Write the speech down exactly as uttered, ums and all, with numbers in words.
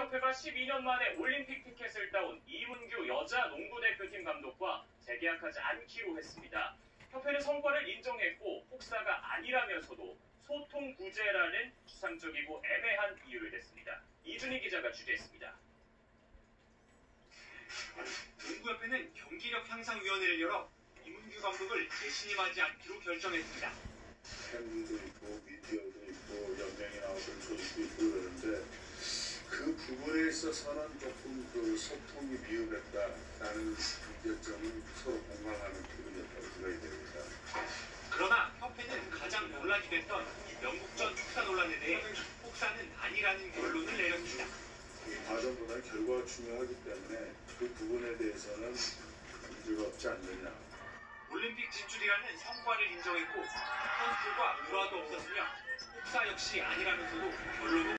농구협회가 십이 년 만에 올림픽 티켓을 따온 이문규 여자 농구대표팀 감독과 재계약하지 않기로 했습니다. 협회는 성과를 인정했고 혹사가 아니라면서도 소통 구제라는 추상적이고 애매한 이유를 댔습니다. 이준희 기자가 취재했습니다. 농구협회는 경기력 향상위원회를 열어 이문규 감독을 재신임하지 않기로 결정했습니다. 팬도 있고 미디어도 있고 연맹이 나오던 조직도 있고 그러는데 그 부분에 있어서는 조금 그 소통이 미흡했다라는 의견점은 서로 공감하는 부분이었다고 생각이 됩니다. 그러나 협회는 가장 논란이 됐던 이 명국전 혹사 논란에 대해 혹사는 아니라는 결론을 내렸습니다. 이 과정보다는 결과가 중요하기 때문에 그 부분에 대해서는 문제가 없지 않느냐. 올림픽 진출이라는 성과를 인정했고 선수들과 불화도 없었으며 혹사 역시 아니라면서도 결론은